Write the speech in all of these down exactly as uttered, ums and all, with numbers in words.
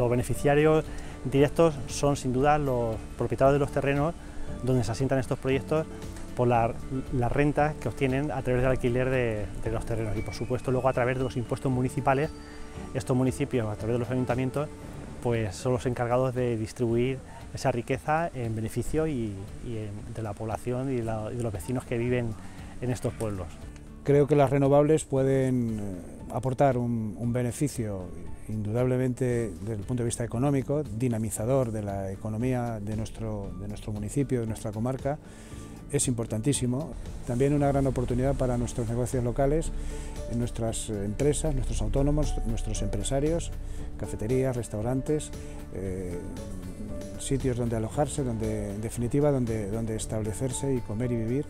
Los beneficiarios directos son sin duda los propietarios de los terrenos donde se asientan estos proyectos por la, las rentas que obtienen a través del alquiler de, de los terrenos y por supuesto luego a través de los impuestos municipales. Estos municipios a través de los ayuntamientos pues son los encargados de distribuir esa riqueza en beneficio y, y en, de la población y de, la, y de los vecinos que viven en estos pueblos. Creo que las renovables pueden aportar un, un beneficio indudablemente desde el punto de vista económico, dinamizador de la economía de nuestro, de nuestro municipio, de nuestra comarca. Es importantísimo. También una gran oportunidad para nuestros negocios locales, nuestras empresas, nuestros autónomos, nuestros empresarios, cafeterías, restaurantes, eh, sitios donde alojarse, donde, en definitiva donde, donde establecerse y comer y vivir.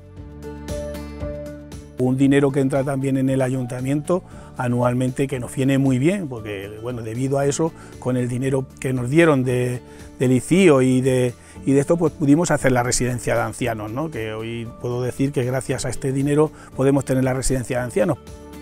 Un dinero que entra también en el ayuntamiento anualmente que nos viene muy bien, porque bueno, debido a eso, con el dinero que nos dieron de, del I C I O y de, y de esto, pues pudimos hacer la residencia de ancianos, ¿no? Que hoy puedo decir que gracias a este dinero podemos tener la residencia de ancianos.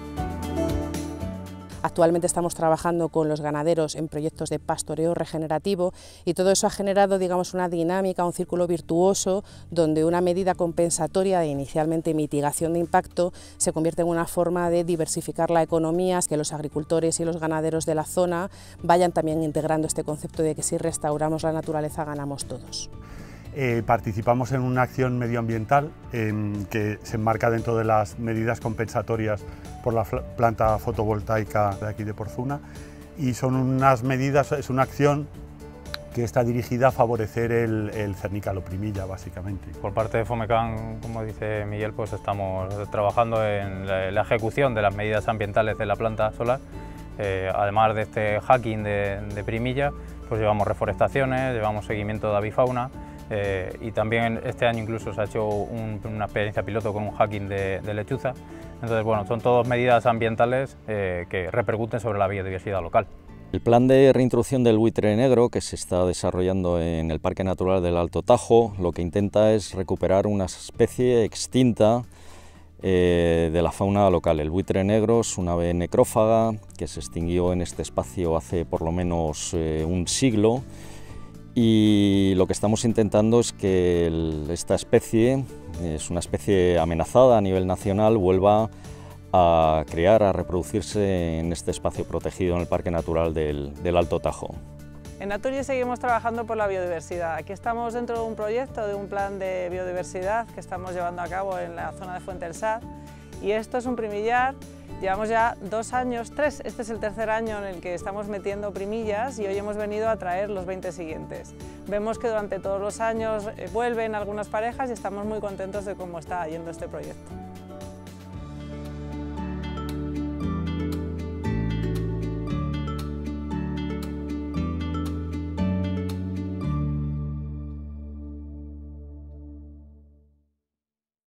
Actualmente estamos trabajando con los ganaderos en proyectos de pastoreo regenerativo y todo eso ha generado, digamos, una dinámica, un círculo virtuoso donde una medida compensatoria de inicialmente mitigación de impacto se convierte en una forma de diversificar la economía, que los agricultores y los ganaderos de la zona vayan también integrando este concepto de que si restauramos la naturaleza ganamos todos. Eh, participamos en una acción medioambiental eh, que se enmarca dentro de las medidas compensatorias por la planta fotovoltaica de aquí de Porzuna y son unas medidas, es una acción que está dirigida a favorecer el, el cernícalo primilla, básicamente. Por parte de Fomecan, como dice Miguel, pues estamos trabajando en la, la ejecución de las medidas ambientales de la planta solar. Eh, además de este hacking de, de primilla, pues llevamos reforestaciones, llevamos seguimiento de avifauna. Eh, y también este año incluso se ha hecho un, una experiencia piloto con un hacking de, de lechuza. Entonces, bueno, son todas medidas ambientales eh, que repercuten sobre la biodiversidad local. El plan de reintroducción del buitre negro que se está desarrollando en el Parque Natural del Alto Tajo lo que intenta es recuperar una especie extinta eh, de la fauna local. El buitre negro es una ave necrófaga que se extinguió en este espacio hace por lo menos eh, un siglo. Y lo que estamos intentando es que el, esta especie, es una especie amenazada a nivel nacional, vuelva a crear, a reproducirse en este espacio protegido en el Parque Natural del, del Alto Tajo. En Naturgy seguimos trabajando por la biodiversidad. Aquí estamos dentro de un proyecto, de un plan de biodiversidad que estamos llevando a cabo en la zona de Fuente del Sar y esto es un primillar. Llevamos ya dos años, tres, este es el tercer año en el que estamos metiendo primillas y hoy hemos venido a traer los veinte siguientes. Vemos que durante todos los años vuelven algunas parejas y estamos muy contentos de cómo está yendo este proyecto.